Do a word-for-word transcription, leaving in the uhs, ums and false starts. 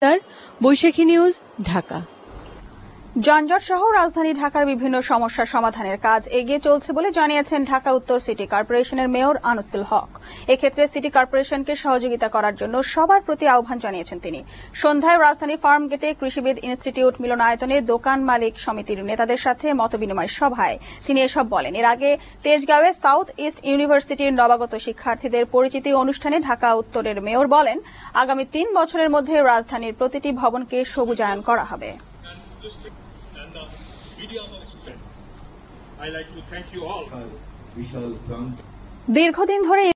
বৈশাখী news, Dhaka. যানজট সহ রাজধানী ঢাকার বিভিন্ন সমস্যা সমাধানের কাজ এগিয়ে চলছে বলে জানিয়েছেন ঢাকা উত্তর সিটি কর্পোরেশনের মেয়র আনিসুল হক। এক্ষেত্রে সিটি কর্পোরেশনকে সহযোগিতা করার জন্য সবার প্রতি আহ্বান জানিয়েছেন তিনি। সন্ধ্যায় রাজধানী ফার্মগেটে কৃষিবিদ ইনস্টিটিউট মিলনায়তনে দোকান মালিক সমিতির নেতাদের সাথে মতবিনিময় সভায় তিনি এসব বলেন। এর আগে তেজগাঁওয়ে সাউথ ইস্ট ইউনিভার্সিটির নবাগত শিক্ষার্থীদের পরিচিতি অনুষ্ঠানে ঢাকা উত্তরের মেয়র বলেন, আগামী তিন বছরের মধ্যে রাজধানীর প্রতিটি ভবনকে সবুজায়ন করা হবে। And the media assistant, I like to thank you all. দীর্ঘদিন ধরে